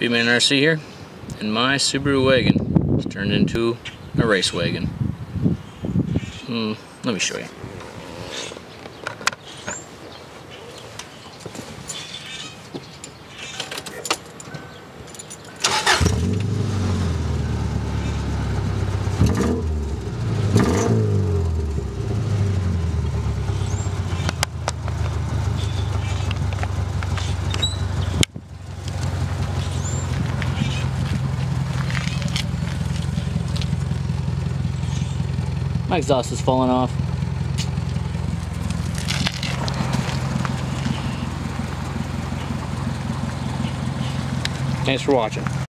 Speedman RC here, and my Subaru Wagon has turned into a race wagon. Let me show you. My exhaust is falling off. Thanks for watching.